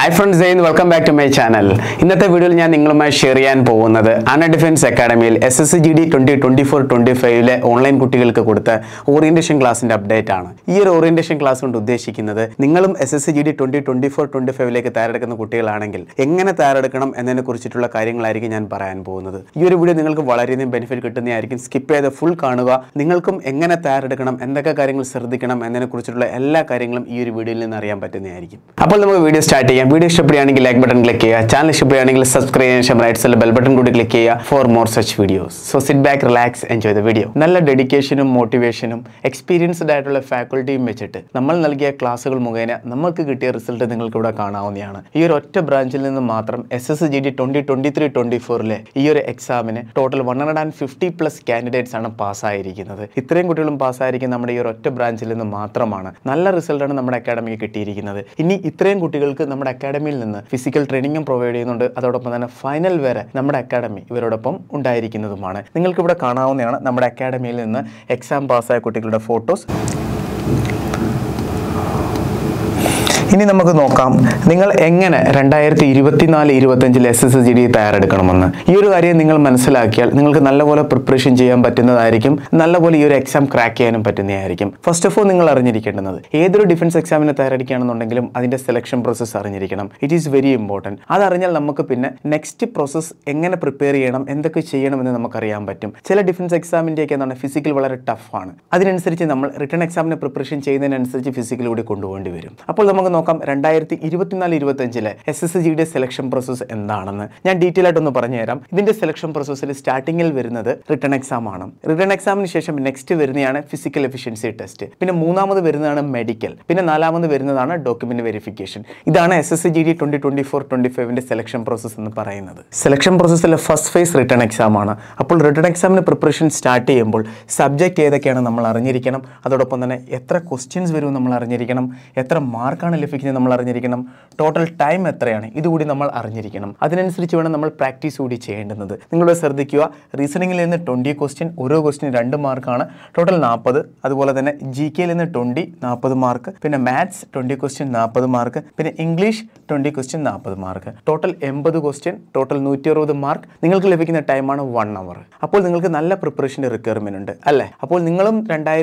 Hi friends, welcome back to my channel. ഇന്നത്തെ വീഡിയോയിൽ ഞാൻ നിങ്ങളുമായി ഷെയർ ചെയ്യാൻ പോകുന്നത് അണ്ണ ഡിഫൻസ് അക്കാഡമിയിൽ SSGD 2024-25 ഓൺലൈൻ കുട്ടികൾക്ക് കൊടുത്ത ഓറിയന്റേഷൻ ക്ലാസിന്റെ അപ്ഡേറ്റ് ആണ്. ഈ ഒരു ഓറിയന്റേഷൻ ക്ലാസ് കൊണ്ട് ഉദ്ദേശിക്കുന്നത് നിങ്ങളും SSGD 2024-25 തയ്യാറെടുക്കുന്ന കുട്ടികളാണെങ്കിൽ എങ്ങനെ തയ്യാറെടുക്കണം എന്നതിനെക്കുറിച്ചിട്ടുള്ള കാര്യങ്ങളായിരിക്കും ഞാൻ പറയാൻ പോകുന്നത്. ഈ ഒരു വീഡിയോ നിങ്ങൾക്ക് വളരെയധികം ബെനിഫിറ്റ് കിട്ടുന്നതായിരിക്കും. സ്കിപ്പ് ചെയ്ത് ഫുൾ കാണുക. നിങ്ങൾക്കും എങ്ങനെ തയ്യാറെടുക്കണം, എന്തൊക്കെ കാര്യങ്ങൾ ശ്രദ്ധിക്കണം എന്നതിനെക്കുറിച്ചിട്ടുള്ള എല്ലാ കാര്യങ്ങളും ഈ ഒരു വീഡിയോയിൽ നിന്ന് അറിയാൻ പറ്റുന്നതായിരിക്കും. അപ്പോൾ നമുക്ക് വീഡിയോ സ്റ്റാർട്ട് ചെയ്യാം. വീഡിയോ ഇഷ്ടപ്പെടുകയാണെങ്കിൽ ലൈക്ക് ബട്ടൺ ക്ലിക്ക് ചെയ്യുക. ചാനൽ ഇഷ്ടപ്പെടുകയാണെങ്കിൽ സബ്സ്ക്രൈബ് ചെയ്യാൻ ശേഷം റൈറ്റ് സൈഡിൽ ബെൽ ബട്ടൺ കൂടി ക്ലിക്ക് ചെയ്യുക for more such videos. So sit back, relax, enjoy the video. നല്ല ഡെഡിക്കേഷനും മോട്ടിവേഷനും എക്സ്പീരിയൻസ്ഡ് ആയിട്ടുള്ള ഫാക്കൽറ്റിയും വെച്ചിട്ട് നമ്മൾ നൽകിയ ക്ലാസ്സുകൾ മുഖേന നമുക്ക് കിട്ടിയ റിസൾട്ട് നിങ്ങൾക്ക് ഇവിടെ കാണാവുന്നതാണ്. ഈ ഒരു ഒറ്റ ബ്രാഞ്ചിൽ നിന്ന് മാത്രം SSGD 2023-24 ഈ ഒരു എക്സാമിന് ടോട്ടൽ 150+ കാൻഡിഡേറ്റ്സ് ആണ് പാസ്സായിരിക്കുന്നത്. ഇത്രയും കുട്ടികളും പാസ്സായിരിക്കും നമ്മുടെ ഈ ഒരു ഒറ്റ ബ്രാഞ്ചിൽ നിന്ന് മാത്രമാണ്. നല്ല റിസൾട്ടാണ് നമ്മുടെ അക്കാഡമിക്ക് കിട്ടിയിരിക്കുന്നത്. ഇനി ഇത്രയും കുട്ടികൾക്ക് നമ്മുടെ അക്കാഡമിയിൽ നിന്ന് ഫിസിക്കൽ ട്രെയിനിങ്ങും പ്രൊവൈഡ് ചെയ്യുന്നുണ്ട്. അതോടൊപ്പം തന്നെ ഫൈനൽ വരെ നമ്മുടെ അക്കാഡമി ഇവരോടൊപ്പം ഉണ്ടായിരിക്കുന്നതുമാണ്. നിങ്ങൾക്ക് ഇവിടെ കാണാവുന്നതാണ് നമ്മുടെ അക്കാഡമിയിൽ നിന്ന് എക്സാം പാസ്സായ കുട്ടികളുടെ ഫോട്ടോസ്. ഇനി നമുക്ക് നോക്കാം നിങ്ങൾ എങ്ങനെ 2024-25 SSGD തയ്യാറെടുക്കണമെന്ന്. ഈ ഒരു കാര്യം നിങ്ങൾ മനസ്സിലാക്കിയാൽ നിങ്ങൾക്ക് നല്ലപോലെ പ്രിപ്പറേഷൻ ചെയ്യാൻ പറ്റുന്നതായിരിക്കും. നല്ലപോലെ ഈ ഒരു എക്സാം ക്രാക്ക് ചെയ്യാനും പറ്റുന്നതായിരിക്കും. ഫസ്റ്റ് ഓഫ് ഓൾ നിങ്ങൾ അറിഞ്ഞിരിക്കേണ്ടത് ഏതൊരു ഡിഫൻസ് എക്സാമിന് തയ്യാറെടുക്കുകയാണെന്നുണ്ടെങ്കിലും അതിന്റെ സെലക്ഷൻ പ്രോസസ്സ് അറിഞ്ഞിരിക്കണം. It is very important. അതറിഞ്ഞാൽ നമുക്ക് പിന്നെ നെക്സ്റ്റ് പ്രോസസ്സ് എങ്ങനെ പ്രിപ്പയർ ചെയ്യണം, എന്തൊക്കെ ചെയ്യണമെന്ന് നമുക്കറിയാൻ പറ്റും. ചില ഡിഫൻസ് എക്സാമിൻ്റെയൊക്കെ എന്താണ് ഫിസിക്കൽ വളരെ ടഫാണ്. അതിനനുസരിച്ച് നമ്മൾ റിട്ടേൺ എക്സാമിന് പ്രിപ്പറേഷൻ ചെയ്യുന്നതിനനുസരിച്ച് ഫിസിക്കൽ കൂടി കൊണ്ടുപോകേണ്ടി വരും. അപ്പോൾ നമുക്ക് നോക്കാം 2024-25 SSGD സെലക്ഷൻ പ്രോസസ്സ് എന്താണെന്ന് ഞാൻ ഡീറ്റെയിൽ ആയിട്ടൊന്ന് പറഞ്ഞു തരാം. ഇതിന്റെ സെലക്ഷൻ പ്രോസസ്സിൽ സ്റ്റാർട്ടിങ്ങിൽ വരുന്നത് റിട്ടേൺ എക്സാം ആണ്. റിട്ടേൺ എക്സാമിന് ശേഷം നെക്സ്റ്റ് വരുന്നതാണ് ഫിസിക്കൽ എഫിഷ്യൻസി ടെസ്റ്റ്. പിന്നെ മൂന്നാമത് വരുന്നതാണ് മെഡിക്കൽ. പിന്നെ നാലാമത് വരുന്നതാണ് ഡോക്യുമെന്റ് വെരിഫിക്കേഷൻ. ഇതാണ് SSGD 2024-25 സെലക്ഷൻ പ്രോസസ്സ് എന്ന് പറയുന്നത്. സെലക്ഷൻ പ്രോസസ്സിലെ ഫസ്റ്റ് ഫേസ് റിട്ടേൺ എക്സാം ആണ്. അപ്പോൾ റിട്ടേൺ എക്സാമിന് പ്രിപ്പറേഷൻ സ്റ്റാർട്ട് ചെയ്യുമ്പോൾ സബ്ജക്റ്റ് ഏതൊക്കെയാണ് നമ്മൾ അറിഞ്ഞിരിക്കണം. അതോടൊപ്പം തന്നെ എത്ര ക്വസ്റ്റ്യൻസ് വരും നമ്മൾ അറിഞ്ഞിരിക്കണം. എത്ര മാർക്കാണ് ലഭിക്കുന്നത് നമ്മൾ അറിഞ്ഞിരിക്കണം. ടോട്ടൽ ടൈം എത്രയാണ് ഇതുകൂടി നമ്മൾ അറിഞ്ഞിരിക്കണം. അതിനനുസരിച്ച് വേണം നമ്മൾ പ്രാക്ടീസ് കൂടി ചെയ്യേണ്ടത്. നിങ്ങളിവിടെ ശ്രദ്ധിക്കുക, റീസണിങ്ങിൽ നിന്ന് 20 ക്വസ്റ്റ്യൻ, ഓരോ ക്വസ്റ്റ്യൻ 2 മാർക്കാണ്, ടോട്ടൽ 40. അതുപോലെ തന്നെ GK നിന്ന് 20 40 മാർക്ക്, പിന്നെ മാത്സ് 20 ക്വസ്റ്റ്യൻ 40 മാർക്ക്, പിന്നെ English 20 question 40 mark, total 80 question, total 160 mark. നിങ്ങൾക്ക് ലഭിക്കുന്ന ടൈമാണ് 1 അവർ. അപ്പോൾ നിങ്ങൾക്ക് നല്ല പ്രിപ്പറേഷൻ്റെ റിക്വയർമെന്റ് ഉണ്ട് അല്ലേ? അപ്പോൾ നിങ്ങളും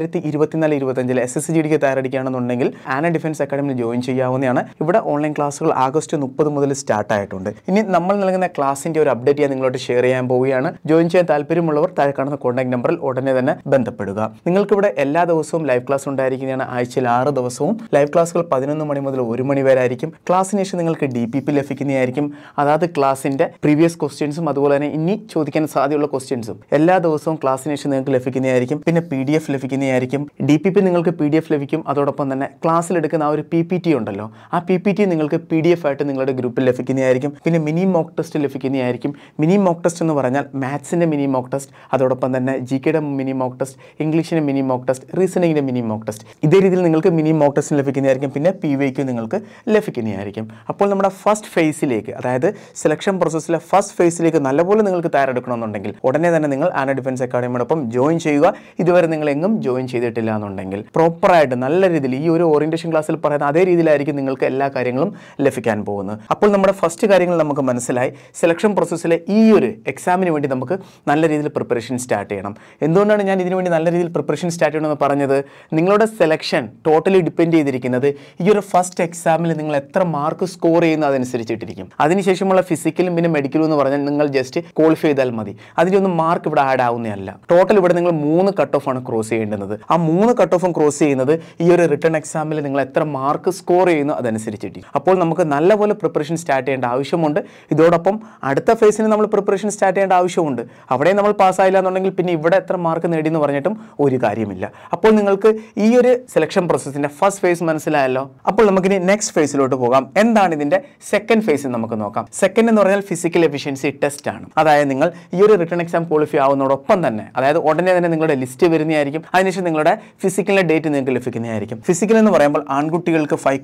2024-25 SSGDക്ക് തയ്യാറെടുക്കുകയാണെന്നുണ്ടെങ്കിൽ ആന ഡിഫൻസ് അക്കാഡമിയിൽ ജോയിൻ ചെയ്യാവുന്നതാണ്. ഇവിടെ ഓൺലൈൻ ക്ലാസ്സുകൾ ആഗസ്റ്റ് 30 മുതൽ സ്റ്റാർട്ട് ആയിട്ടുണ്ട്. ഇനി നമ്മൾ നൽകുന്ന ക്ലാസിന്റെ ഒരു അപ്ഡേറ്റ് ഞാൻ നിങ്ങളോട് ഷെയർ ചെയ്യാൻ പോവുകയാണ്. ജോയിൻ ചെയ്യാൻ താല്പര്യമുള്ളവർ താഴെ കാണുന്ന കോൺടാക്ട് നമ്പറിൽ ഉടനെ തന്നെ ബന്ധപ്പെടുക. നിങ്ങൾക്ക് ഇവിടെ എല്ലാ ദിവസവും ലൈവ് ക്ലാസ് ഉണ്ടായിരിക്കുന്നതാണ്. ആഴ്ചയിൽ 6 ദിവസവും ലൈവ് ക്ലാസ്സുകൾ 11 മണി മുതൽ 1 മണി വരെ ആയിരിക്കും. ക്ലാസ്സിന് ശേഷം നിങ്ങൾക്ക് DPP ലഭിക്കുന്നതായിരിക്കും. അതായത് ക്ലാസിന്റെ പ്രീവിയസ് ക്വസ്റ്റ്യൻസും അതുപോലെ തന്നെ ഇനി ചോദിക്കാൻ സാധ്യതയുള്ള ക്വസ്റ്റ്യൻസും എല്ലാ ദിവസവും ക്ലാസ്സിന് ശേഷം നിങ്ങൾക്ക് ലഭിക്കുന്നതായിരിക്കും. പിന്നെ PDF ലഭിക്കുന്നതായിരിക്കും. DPP നിങ്ങൾക്ക് PDF ലഭിക്കും. അതോടൊപ്പം തന്നെ ക്ലാസ്സിൽ എടുക്കുന്ന ആ ഒരു PPT ഉണ്ടല്ലോ, ആ PPT നിങ്ങൾക്ക് PDF ആയിട്ട് നിങ്ങളുടെ ഗ്രൂപ്പിൽ ലഭിക്കുന്നതായിരിക്കും. പിന്നെ മിനി മോക്ക് ടെസ്റ്റ് ലഭിക്കുന്നതായിരിക്കും. മിനി മോക്ക് ടെസ്റ്റ് എന്ന് പറഞ്ഞാൽ മാത്സിൻ്റെ മിനി മോക്ക് ടെസ്റ്റ്, അതോടൊപ്പം തന്നെ GKയുടെ മിനി മോക്ക് ടെസ്റ്റ്, ഇംഗ്ലീഷിൻ്റെ മിനി മോക്ക് ടെസ്റ്റ്, റീസണിങ്ങിൻ്റെ മിനി മോക്ക് ടെസ്റ്റ്. ഇതേ രീതിയിൽ നിങ്ങൾക്ക് മിനി മോക്ക് ടെസ്റ്റ് ലഭിക്കുന്നതായിരിക്കും. പിന്നെ PYQ നിങ്ങൾക്ക് ലഭിക്കുന്നതായിരിക്കും. അപ്പോൾ നമ്മുടെ ഫസ്റ്റ് ഫേസിലേക്ക്, അതായത് സെലക്ഷൻ പ്രോസസ്സിലെ ഫസ്റ്റ് ഫേസിലേക്ക് നല്ലപോലെ നിങ്ങൾക്ക് തയ്യാറെടുക്കണമെന്നുണ്ടെങ്കിൽ ഉടനെ തന്നെ നിങ്ങൾ ആന ഡിഫൻസ് അക്കാഡമിയോടൊപ്പം ജോയിൻ ചെയ്യുക. ഇതുവരെ നിങ്ങൾ എങ്ങും ജോയിൻ ചെയ്തിട്ടില്ല എന്നുണ്ടെങ്കിൽ പ്രോപ്പറായിട്ട് നല്ല രീതിയിൽ ഈ ഒരു ഓറിയന്റേഷൻ ക്ലാസ്സിൽ പറയുന്ന അതേ രീതിയിലായിരിക്കും നിങ്ങൾക്ക് എല്ലാ കാര്യങ്ങളും ലഭിക്കാൻ പോകുന്നത്. അപ്പോൾ നമ്മുടെ ഫസ്റ്റ് കാര്യങ്ങൾ നമുക്ക് മനസ്സിലായി. സെലക്ഷൻ പ്രോസസ്സിലെ ഈ ഒരു എക്സാമിന് വേണ്ടി നമുക്ക് നല്ല രീതിയിൽ പ്രിപ്പറേഷൻ സ്റ്റാർട്ട് ചെയ്യണം. എന്തുകൊണ്ടാണ് ഞാൻ ഇതിനു വേണ്ടി നല്ല രീതിയിൽ പ്രിപ്പറേഷൻ സ്റ്റാർട്ട് ചെയ്യണമെന്ന് പറഞ്ഞത്? നിങ്ങളുടെ സെലക്ഷൻ ടോട്ടലി ഡിപ്പെൻഡ് ചെയ്തിരിക്കുന്നത് ഈ ഒരു ഫസ്റ്റ് എക്സാമിൽ നിങ്ങൾ എത്ര മാർക്ക് സ്കോർ ചെയ്യുന്നു അതനുസരിച്ചിട്ടിരിക്കും. അതിനുശേഷമുള്ള ഫിസിക്കലും പിന്നെ മെഡിക്കലും എന്ന് പറഞ്ഞാൽ നിങ്ങൾ ജസ്റ്റ് ക്വാളിഫൈ ചെയ്താൽ മതി. അതിലൊന്നും മാർക്ക് ഇവിടെ ആഡ് ആവുന്നതല്ല. ടോട്ടൽ ഇവിടെ നിങ്ങൾ 3 കട്ട് ഓഫ് ആണ് ക്രോസ് ചെയ്യേണ്ടത്. ആ 3 കട്ട് ഓഫും ക്രോസ് ചെയ്യുന്നത് ഈ ഒരു റിട്ടേൺ എക്സാമിൽ നിങ്ങൾ എത്ര മാർക്ക് സ്കോർ ചെയ്യുന്നു അതനുസരിച്ചിട്ട്. അപ്പോൾ നമുക്ക് നല്ലപോലെ പ്രിപ്പറേഷൻ സ്റ്റാർട്ട് ചെയ്യേണ്ട ആവശ്യമുണ്ട്. ഇതോടൊപ്പം അടുത്ത ഫേസിന് നമ്മൾ പ്രിപ്പറേഷൻ സ്റ്റാർട്ട് ചെയ്യേണ്ട ആവശ്യമുണ്ട്. അവിടെ നമ്മൾ പാസ്സായില്ല എന്നുണ്ടെങ്കിൽ പിന്നെ ഇവിടെ എത്ര മാർക്ക് നേടിയെന്ന് പറഞ്ഞിട്ടും ഒരു കാര്യമില്ല. അപ്പോൾ നിങ്ങൾക്ക് ഈ ഒരു സെലക്ഷൻ പ്രോസസ്സിന്റെ ഫസ്റ്റ് ഫേസ് മനസ്സിലായല്ലോ. അപ്പോൾ നമുക്കിനി നെക്സ്റ്റ് ഫേസിലോട്ട് പോകാം. എന്താണ് ഇതിന്റെ സെക്കൻഡ് ഫേസ് നമുക്ക് നോക്കാം. സെക്കൻഡ് എന്ന് പറഞ്ഞാൽ ഫിസിക്കൽ എഫിഷ്യൻസി ടെസ്റ്റ് ആണ്. അതായത് നിങ്ങൾ ഈ ഒരു റിട്ടേൺ എക്സാം ക്വാളിഫൈ ആവുന്നതോടൊപ്പം തന്നെ, അതായത് ഉടനെ തന്നെ നിങ്ങളുടെ ലിസ്റ്റ് വരുന്നതായിരിക്കും. അതിനുശേഷം നിങ്ങളുടെ ഫിസിക്കലിന്റെ ഡേറ്റ് നിങ്ങൾക്ക് ലഭിക്കുന്നതായിരിക്കും. ഫിസിക്കൽ എന്ന് പറയുമ്പോൾ ആൺകുട്ടികൾക്ക് 5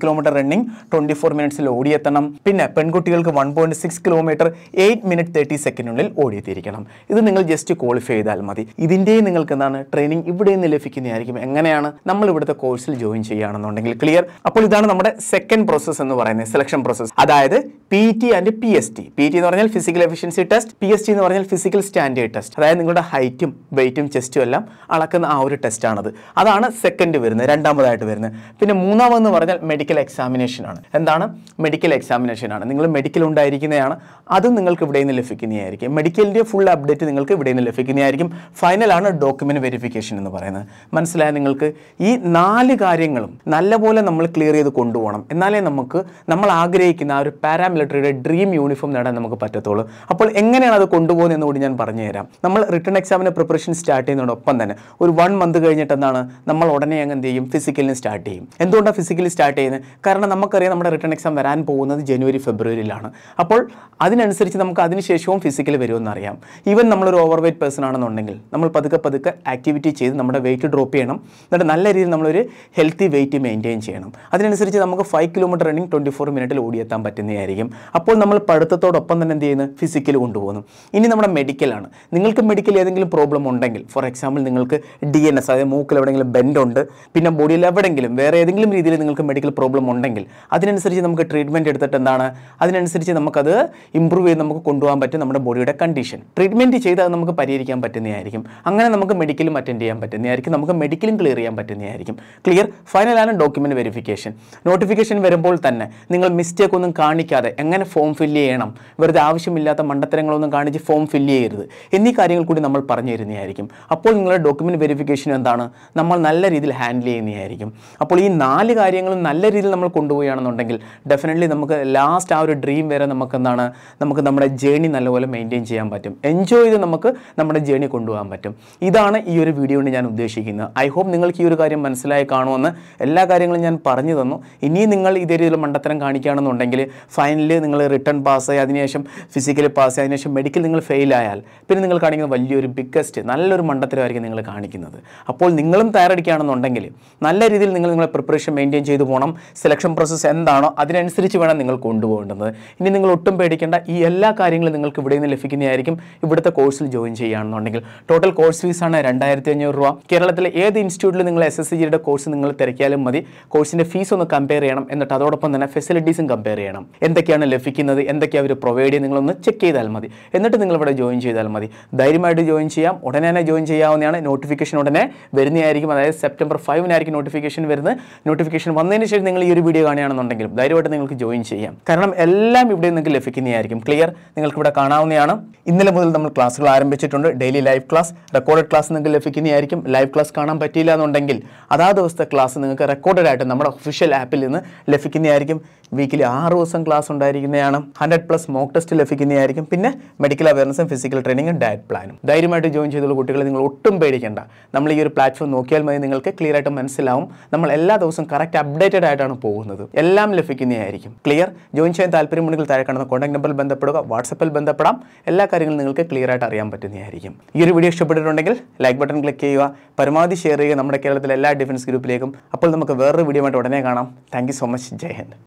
കിലോമീറ്റർ റണ്ണിങ് 24 മിനിറ്റ്സിൽ ഓടിയെത്തണം. പിന്നെ പെൺകുട്ടികൾക്ക് 1.6 കിലോമീറ്റർ 8 മിനിറ്റ് 30 സെക്കൻഡിനുള്ളിൽ ഓടിയെത്തിയിരിക്കണം. ഇത് നിങ്ങൾ ജസ്റ്റ് ക്വാളിഫൈ ചെയ്താൽ മതി. ഇതിൻ്റെ നിങ്ങൾക്ക് എന്താണ് ട്രെയിനിങ് ഇവിടെ നിന്ന് ലഭിക്കുന്നതായിരിക്കും. എങ്ങനെയാണ് നമ്മൾ ഇവിടുത്തെ കോഴ്സിൽ ജോയിൻ ചെയ്യുകയാണെന്നുണ്ടെങ്കിൽ ക്ലിയർ. അപ്പോൾ ഇതാണ് നമ്മുടെ സെക്കൻഡ് പ്രോസസ്സ് എന്ന് പറയുന്നത്, സെലക്ഷൻ പ്രോസസ്സ്. അതായത് PT ആൻഡ് PST. PT എന്ന് പറഞ്ഞാൽ ഫിസിക്കൽ എഫിഷ്യൻസി ടെസ്റ്റ്, PST എന്ന് പറഞ്ഞാൽ ഫിസിക്കൽ സ്റ്റാൻഡേർഡ് ടെസ്റ്റ്. അതായത് നിങ്ങളുടെ ഹൈറ്റും വെയിറ്റും ചെസ്റ്റും എല്ലാം അളക്കുന്ന ആ ഒരു ടെസ്റ്റാണത്. അതാണ് സെക്കൻഡ് വരുന്നത്, രണ്ടാമതായിട്ട് വരുന്നത്. പിന്നെ മൂന്നാമതെന്ന് പറഞ്ഞാൽ മെഡിക്കൽ എക്സാമിനേഷൻ ആണ്. എന്താണ് മെഡിക്കൽ എക്സാമിനേഷൻ ആണ്. നിങ്ങൾ മെഡിക്കൽ ഉണ്ടായിരിക്കുന്നതാണ്, അതും നിങ്ങൾക്ക് ഇവിടെ നിന്ന് ലഭിക്കുന്നതായിരിക്കും. മെഡിക്കലിൻ്റെ ഫുൾ അപ്ഡേറ്റ് നിങ്ങൾക്ക് ഇവിടെ നിന്ന് ലഭിക്കുന്നതായിരിക്കും. ഫൈനലാണ് ഡോക്യുമെന്റ് വെരിഫിക്കേഷൻ എന്ന് പറയുന്നത്. മനസ്സിലായ നിങ്ങൾക്ക്? ഈ 4 കാര്യങ്ങളും നല്ലപോലെ നമ്മൾ ക്ലിയർ ചെയ്ത് കൊണ്ടുപോകണം. എന്നാലേ നമുക്ക് നമ്മൾ ആഗ്രഹിക്കുന്ന ആ ഒരു പാരാമിലിറ്ററിയുടെ ഡ്രീം യൂണിഫോം നേടാൻ നമുക്ക് പറ്റത്തുള്ളൂ. അപ്പോൾ എങ്ങനെയാണ് അത് കൊണ്ടുപോകുന്നത് എന്നുകൂടി ഞാൻ പറഞ്ഞുതരാം. നമ്മൾ റിട്ടേൺ എക്സാമിന് പ്രിപ്പറേഷൻ സ്റ്റാർട്ട് ചെയ്യുന്നതോടൊപ്പം തന്നെ ഒരു 1 മന്ത് കഴിഞ്ഞിട്ട് എന്താണ് നമ്മൾ ഉടനെ അങ്ങ് എന്ത് ചെയ്യും, ഫിസിക്കലിന് സ്റ്റാർട്ട് ചെയ്യും. എന്തുകൊണ്ടാണ് ഫിസിക്കലി സ്റ്റാർട്ട് ചെയ്യുന്നത്? കാരണം നമുക്കറിയാം നമ്മുടെ റിട്ടേൺ എക്സാം വരാൻ പോകുന്നത് ജനുവരി ഫെബ്രുവരിയിലാണ്. അപ്പോൾ അതിനനുസരിച്ച് നമുക്ക് അതിനുശേഷവും ഫിസിക്കൽ വരുമെന്ന് അറിയാം. ഈവൻ നമ്മളൊരു ഓവർ വെയ്റ്റ് പേഴ്സൺ ആണെന്നുണ്ടെങ്കിൽ നമ്മൾ പതുക്കെ ആക്ടിവിറ്റി ചെയ്ത് നമ്മുടെ വെയിറ്റ് ഡ്രോപ്പ് ചെയ്യണം. എന്നിട്ട് നല്ല രീതിയിൽ നമ്മളൊരു ഹെൽത്തി വെയിറ്റ് മെയിൻറ്റെയിൻ ചെയ്യണം. അതിനനുസരിച്ച് നമുക്ക് 5 കിലോമീറ്റർ റണ്ണിങ് 24 മിനിറ്റിൽ ഓടിയെത്താൻ പറ്റുന്നതായിരിക്കും. അപ്പോൾ നമ്മൾ പഠിത്തത്തോടൊപ്പം തന്നെ എന്ത് ചെയ്യുന്നു, ഫിസിക്കൽ കൊണ്ടുപോകുന്നു. ഇനി നമ്മുടെ മെഡിക്കലാണ്. നിങ്ങൾക്ക് മെഡിക്കൽ ഏതെങ്കിലും പ്രോബ്ലം ഉണ്ടെങ്കിൽ, ഫോർ എക്സാമ്പിൾ നിങ്ങൾക്ക് DNS, അതായത് മൂക്കിൽ എവിടെയെങ്കിലും ബെൻഡ് ഉണ്ട്, പിന്നെ ബോഡിയിൽ എവിടെയെങ്കിലും വേറെ ഏതെങ്കിലും രീതിയിൽ നിങ്ങൾക്ക് മെഡിക്കൽ പ്രോബ്ലം ഉണ്ടെങ്കിൽ അതിനനുസരിച്ച് നമുക്ക് ട്രീറ്റ്മെൻറ്റ് എടുത്തിട്ട് എന്താണ് അതിനനുസരിച്ച് നമുക്കത് ഇമ്പ്രൂവ് ചെയ്ത് നമുക്ക് കൊണ്ടുപോകാൻ പറ്റും നമ്മുടെ ബോഡിയുടെ കണ്ടീഷൻ. ട്രീറ്റ്മെൻറ്റ് ചെയ്ത് അത് നമുക്ക് പരിഹരിക്കാൻ പറ്റുന്നതായിരിക്കും. അങ്ങനെ നമുക്ക് മെഡിക്കലും അറ്റൻഡ് ചെയ്യാൻ പറ്റുന്നതായിരിക്കും, നമുക്ക് മെഡിക്കലും ക്ലിയർ ചെയ്യാൻ പറ്റുന്നതായിരിക്കും. ക്ലിയർ. ഫൈനലാണ് ഡോക്യുമെന്റ് വെരിഫിക്കേഷൻ. നോട്ടിഫിക്കേഷൻ വരുമ്പോൾ തന്നെ നിങ്ങൾ മിസ്റ്റേക്ക് ഒന്നും കാണിക്കാതെ എങ്ങനെ ഫോം ഫില്ല് ചെയ്യണം, വെറുതെ ആവശ്യമില്ലാത്ത മണ്ടത്തരങ്ങളൊന്നും കാണിച്ച് ഫോം ഫില്ല് ചെയ്യരുത് എന്നീ കാര്യങ്ങൾ കൂടി നമ്മൾ പറഞ്ഞു തരുന്നതായിരിക്കും. അപ്പോൾ നിങ്ങളുടെ ഡോക്യുമെന്റ് വെരിഫിക്കേഷൻ എന്താണ് നമ്മൾ നല്ല രീതിയിൽ ഹാൻഡിൽ ചെയ്യുന്നതായിരിക്കും. അപ്പോൾ ഈ 4 കാര്യങ്ങളും നല്ല രീതിയിൽ നമ്മൾ കൊണ്ടുപോവുകയാണെന്നുണ്ടെങ്കിൽ ഡെഫിനറ്റ്ലി നമുക്ക് ലാസ്റ്റ് ആ ഒരു ഡ്രീം വരെ നമുക്ക് എന്താണ് നമുക്ക് നമ്മുടെ ജേണി നല്ലപോലെ മെയിൻറ്റെയിൻ ചെയ്യാൻ പറ്റും. എൻജോയ് ചെയ്ത് നമുക്ക് നമ്മുടെ ജേണി കൊണ്ടുപോകാൻ പറ്റും. ഇതാണ് ഈ ഒരു വീഡിയോ കൊണ്ട് ഞാൻ ഉദ്ദേശിക്കുന്നത്. ഐ ഹോപ്പ് നിങ്ങൾക്ക് ഈ ഒരു കാര്യം മനസ്സിലായി കാണുമെന്ന്. എല്ലാ കാര്യങ്ങളും ഞാൻ പറഞ്ഞു തന്നു. ഇനിയും നിങ്ങൾ ഇതേ രീതിയിൽ മണ്ടത്തരം കാണിക്കുകയാണെന്നുണ്ടെങ്കിൽ ഫൈനലിൽ നിങ്ങൾ റിട്ടേൺ പാസ്സായി, അതിനുശേഷം ഫിസിക്കൽ പാസ്സായി, അതിനുശേഷം മെഡിക്കൽ നിങ്ങൾ ഫെയിൽ ആയാൽ പിന്നെ നിങ്ങൾ കാണിക്കുന്നത് വലിയൊരു ബിഗ്ഗസ്റ്റ് നല്ലൊരു മണ്ടത്തരമായിരിക്കും നിങ്ങൾ കാണിക്കുന്നത്. അപ്പോൾ നിങ്ങളും തയ്യാറെടുക്കുകയാണെന്നുണ്ടെങ്കിൽ നല്ല രീതിയിൽ നിങ്ങളുടെ പ്രിപ്പറേഷൻ മെയിൻറ്റെയിൻ ചെയ്തു പോകണം. സെലക്ഷൻ പ്രോസസ്സ് എന്താണോ അതിനനുസരിച്ച് വേണം നിങ്ങൾ കൊണ്ടുപോകേണ്ടത്. ഇനി നിങ്ങൾ ഒട്ടും പേടിക്കേണ്ട, ഈ എല്ലാ കാര്യങ്ങളും നിങ്ങൾക്ക് ഇവിടെ നിന്ന് ലഭിക്കുന്നതായിരിക്കും ഇവിടുത്തെ കോഴ്സിൽ ജോയിൻ ചെയ്യുകയാണെന്നുണ്ടെങ്കിൽ. ടോട്ടൽ കോഴ്സ് ഫീസാണ് 2500 രൂപ. കേരളത്തിലെ ഏത് ഇൻസ്റ്റിറ്റ്യൂട്ടിൽ നിങ്ങൾ SSCGയുടെ കോഴ്സ് നിങ്ങൾ തിരക്കിയാലും മതി. കോഴ്സിൻ്റെ ഫീസ് ഒന്ന് കമ്പയർ ചെയ്യണം, എന്നിട്ട് അതോടൊപ്പം തന്നെ ഫെസിലിറ്റീസും കമ്പയർ ചെയ്യണം. എന്തൊക്കെയാണ് ലഭിക്കുന്നത്, എന്തൊക്കെയാണ് അവർ പ്രൊവൈഡ് ചെയ്യുന്നത്, നിങ്ങളൊന്ന് ചെക്ക് ചെയ്താൽ മതി. എന്നിട്ട് നിങ്ങൾ ഇവിടെ ജോയിൻ ചെയ്താൽ മതി. ധൈര്യമായിട്ട് ജോയിൻ ചെയ്യാം. ഉടനെ തന്നെ ജോയിൻ ചെയ്യാവുന്നതാണ്. നോട്ടിഫിക്കേഷൻ ഉടനെ വരുന്നതായിരിക്കും. അതായത് സെപ്റ്റംബർ 5-നായിരിക്കും നോട്ടിഫിക്കേഷൻ വരുന്നത്. നോട്ടിഫിക്കേഷൻ വന്നതിന് ശേഷം നിങ്ങൾ ഈ ഒരു വീഡിയോ കാണുകയാണെന്നുണ്ടെങ്കിലും ധൈര്യമായിട്ട് നിങ്ങൾക്ക് ജോയിൻ ചെയ്യാം. കാരണം എല്ലാം ഇവിടെ നിങ്ങൾക്ക് ലഭിക്കുന്നതായിരിക്കും. ക്ലിയർ. നിങ്ങൾക്ക് ഇവിടെ കാണാവുന്നതാണ്. ഇന്നലെ മുതൽ നമ്മൾ ക്ലാസ്സുകൾ ആരംഭിച്ചിട്ടുണ്ട്. Daily live class, recorded class നിങ്ങൾക്ക് ലഭിക്കുന്നതായിരിക്കും. ലൈവ് ക്ലാസ് കാണാൻ പറ്റിയില്ല എന്നുണ്ടെങ്കിൽ അതാ ദിവസത്തെ ക്ലാസ് നിങ്ങൾക്ക് റെക്കോർഡഡ് ആയിട്ട് നമ്മുടെ ഒഫീഷ്യൽ ആപ്പിൽ നിന്ന് ലഭിക്കുന്നതായിരിക്കും. വീക്കിലി 6 ദിവസം ക്ലാസ് ഉണ്ടായിരിക്കുന്നതാണ്. 100+ മോക്ക് ടെസ്റ്റ് ലഭിക്കുന്നതായിരിക്കും. പിന്നെ മെഡിക്കൽ അവയർനെസ്സും ഫിസിക്കൽ ട്രെയിനിങ്ങും ഡയറ്റ് പ്ലാനും. ധൈര്യമായിട്ട് ജോയിൻ ചെയ്തുള്ള കുട്ടികളെ നിങ്ങൾ ഒട്ടും പേടിക്കേണ്ട. നമ്മൾ ഈ ഒരു പ്ലാറ്റ്ഫോം നോക്കിയാൽ മതി, നിങ്ങൾക്ക് ക്ലിയർ ആയിട്ട് മനസ്സിലാവും. നമ്മൾ എല്ലാ ദിവസവും കറക്റ്റ് അപ്ഡേറ്റഡ് ആയിട്ടാണ് പോകുന്നത്. എല്ലാം ലഭിക്കുന്നതായിരിക്കും. ക്ലിയർ. ജോയിൻ ചെയ്യാൻ താല്പര്യമുണ്ടെങ്കിൽ താഴെ കാണുന്ന കോൺടാക്ട് നമ്പറിൽ ബന്ധപ്പെടുക, വാട്സപ്പിൽ ബന്ധപ്പെടാം. എല്ലാ കാര്യങ്ങളും നിങ്ങൾക്ക് ക്ലിയർ ആയിട്ട് അറിയാൻ പറ്റുന്നതായിരിക്കും. ഈ ഒരു വീഡിയോ ഇഷ്ടപ്പെട്ടിട്ടുണ്ടെങ്കിൽ ലൈക്ക് ബട്ടൺ ക്ലിക്ക് ചെയ്യുക, പരമാവധി ഷെയർ ചെയ്യുക നമ്മുടെ കേരളത്തിലെ എല്ലാ ഡിഫൻസ് ഗ്രൂപ്പിലേക്കും. അപ്പോൾ നമുക്ക് വേറൊരു വീഡിയോ ആയിട്ട് ഉടനെ കാണാം. Thank you so much. Jai Hind.